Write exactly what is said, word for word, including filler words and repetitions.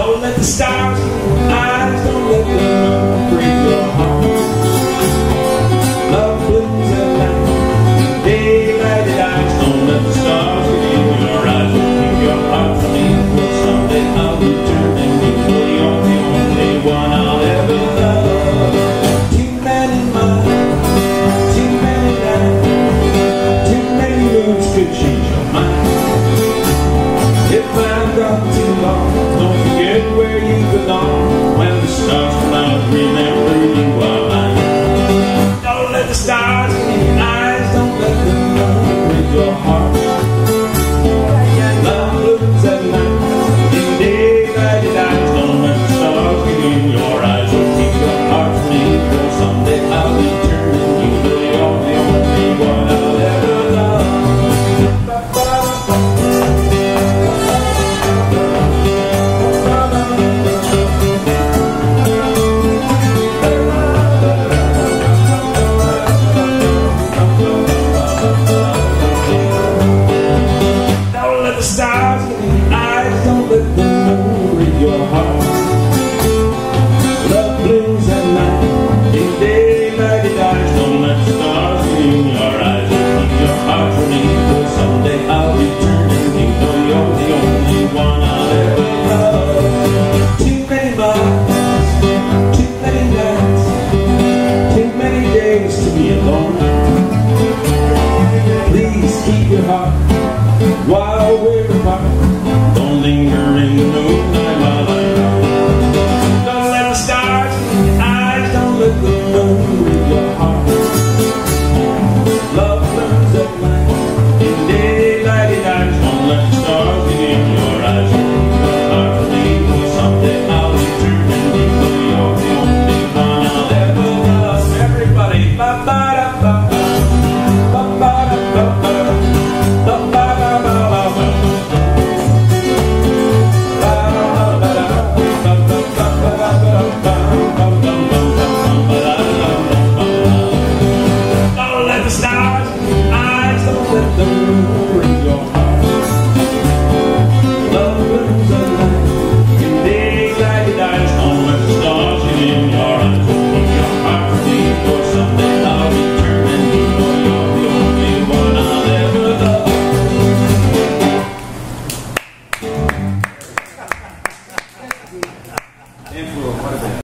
Don't let the stars in your eyes, don't let the moon break your heart. Love blooms at night, daylight it eyes. Don't let the stars get in your eyes. Don't keep your heart from me, for someday I'll return and you know you're the only one I'll ever love. Too many miles, too many nights, too many moons could change your mind. If I've got too long, don't forget where you belong. When the stars come out, remember you are mine. Don't let the stars in your eyes, don't let the moon break your heart. Love blooms at night, in daylight it dies. Don't let the stars get in your eyes, or keep your heart from me, for someday I'll return and you know you're the only one I'll ever love. Stars in your eyes, don't let the moon break your heart. Love blooms at night, in daylight it dies. Don't let the stars in your eyes, keep your heart from me, for someday I'll return and you know you're the only one I'll ever love. Too many miles, too many nights, too many days to be alone. Please keep your heart while we're apart. Don't linger in the moonlight while I'm gone. Don't let the stars in your eyes, don't let the moon break your heart. Love blooms at night, in daylight it dies. Don't let the stars get in your eyes, keep your heart from me, for someday I'll return and you know you're the only one I'll ever love. Everybody, ba ba da ba ba, ba ba da ba ba, ba ba da ba ba. Don't let the stars